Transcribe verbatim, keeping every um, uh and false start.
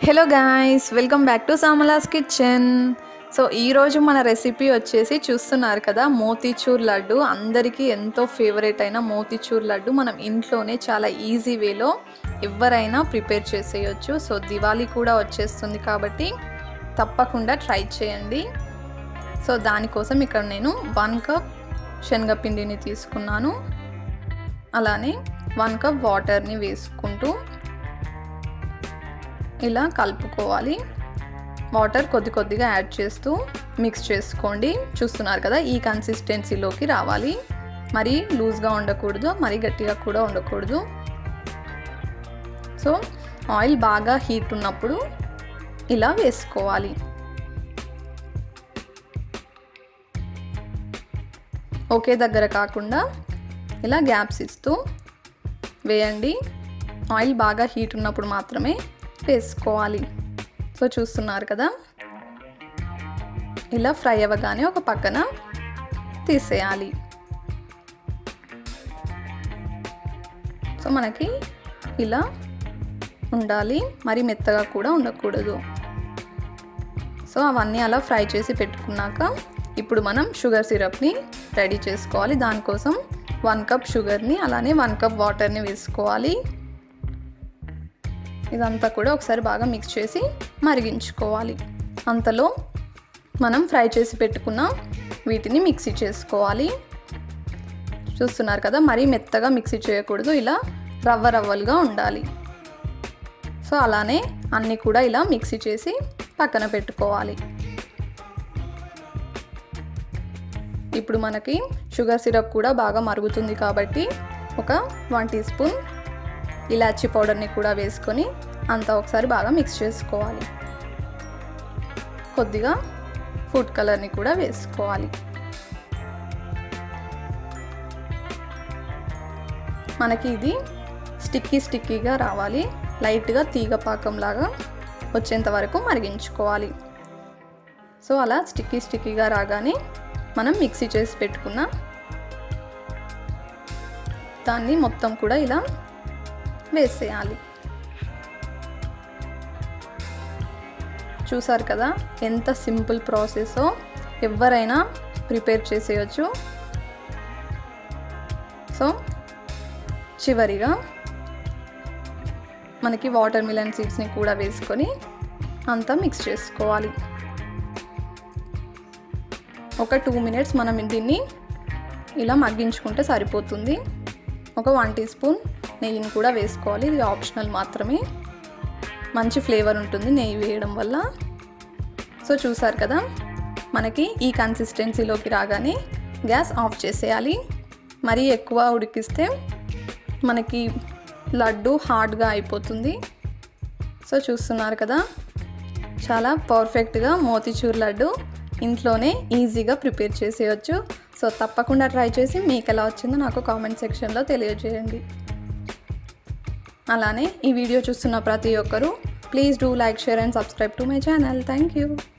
Hello guys, welcome back to Samala's kitchen. So ఈరోజు మన recipe వచ్చేసి చూస్తున్నారు కదా, మోతీచూర్ లడ్డు. అందరికీ ఎంతో ఫేవరెట్ అయిన మోతీచూర్ లడ్డు మనం ఇంట్లోనే చాలా ఈజీ వేలో ఎవరైనా ప్రిపేర్ చేసేయచ్చు. సో దివాళీ కూడా వచ్చేస్తుంది కాబట్టి తప్పకుండా ట్రై చేయండి. సో దానికోసం ఇక్కడ నేను వన్ కప్ శనగపిండిని తీసుకున్నాను. అలానే వన్ కప్ వాటర్ని వేసుకుంటూ ఇలా కలుపుకోవాలి. వాటర్ కొద్ది కొద్దిగా యాడ్ చేస్తూ మిక్స్ చేసుకోండి. చూస్తున్నారు కదా, ఈ కన్సిస్టెన్సీలోకి రావాలి. మరీ లూజ్గా ఉండకూడదు, మరీ గట్టిగా కూడా ఉండకూడదు. సో ఆయిల్ బాగా హీట్ ఉన్నప్పుడు ఇలా వేసుకోవాలి. ఒకే దగ్గర కాకుండా ఇలా గ్యాప్స్ ఇస్తూ వేయండి. ఆయిల్ బాగా హీట్ ఉన్నప్పుడు మాత్రమే వేసుకోవాలి. సో చూస్తున్నారు కదా, ఇలా ఫ్రై అవ్వగానే ఒక పక్కన తీసేయాలి. సో మనకి ఇలా ఉండాలి, మరి మెత్తగా కూడా ఉండకూడదు. సో అవన్నీ అలా ఫ్రై చేసి పెట్టుకున్నాక ఇప్పుడు మనం షుగర్ సిరప్ని రెడీ చేసుకోవాలి. దానికోసం వన్ కప్ షుగర్ని అలానే వన్ కప్ వాటర్ని వేసుకోవాలి. ఇదంతా కూడా ఒకసారి బాగా మిక్స్ చేసి మరిగించుకోవాలి. అంతలో మనం ఫ్రై చేసి పెట్టుకున్న వీటిని మిక్సీ చేసుకోవాలి. చూస్తున్నారు కదా, మరీ మెత్తగా మిక్సీ చేయకూడదు, ఇలా రవ్వ రవ్వలుగా ఉండాలి. సో అలానే అన్నీ కూడా ఇలా మిక్సీ చేసి పక్కన పెట్టుకోవాలి. ఇప్పుడు మనకి షుగర్ సిరప్ కూడా బాగా మరుగుతుంది కాబట్టి ఒక వన్ టీ స్పూన్ ఇలాచీ పౌడర్ని కూడా వేసుకొని అంతా ఒకసారి బాగా మిక్స్ చేసుకోవాలి. కొద్దిగా ఫుడ్ కలర్ని కూడా వేసుకోవాలి. మనకి ఇది స్టిక్కీ స్టిక్కీగా రావాలి. లైట్గా తీగ పాకంలాగా వచ్చేంత వరకు మరిగించుకోవాలి. సో అలా స్టిక్కీ స్టిక్కీగా రాగానే మనం మిక్సీ చేసి పెట్టుకున్న దాన్ని మొత్తం కూడా ఇలా వేసేయాలి. చూసారు కదా, ఎంత సింపుల్ ప్రాసెసో, ఎవరైనా ప్రిపేర్ చేసేయచ్చు. సో చివరిగా మనకి వాటర్ మిలన్ సీడ్స్ని కూడా వేసుకొని అంతా మిక్స్ చేసుకోవాలి. ఒక టూ మినిట్స్ మనం దీన్ని ఇలా మగ్గించుకుంటే సరిపోతుంది. ఒక వన్ టీ స్పూన్ నెయ్యిని కూడా వేసుకోవాలి. ఇది ఆప్షనల్ మాత్రమే, మంచి ఫ్లేవర్ ఉంటుంది నెయ్యి వేయడం వల్ల. సో చూసారు కదా, మనకి ఈ కన్సిస్టెన్సీలోకి రాగానే గ్యాస్ ఆఫ్ చేసేయాలి. మరీ ఎక్కువ ఉడికిస్తే మనకి లడ్డు హార్డ్గా అయిపోతుంది. సో చూస్తున్నారు కదా, చాలా పర్ఫెక్ట్గా మోతీచూర్ లడ్డు ఇంట్లోనే ఈజీగా ప్రిపేర్ చేసేయచ్చు. సో తప్పకుండా ట్రై చేసి మీకు ఎలా వచ్చిందో నాకు కామెంట్ సెక్షన్లో తెలియజేయండి. అలానే ఈ వీడియో చూస్తున్న ప్రతి ఒక్కరూ please do like, share and subscribe to my channel. Thank you.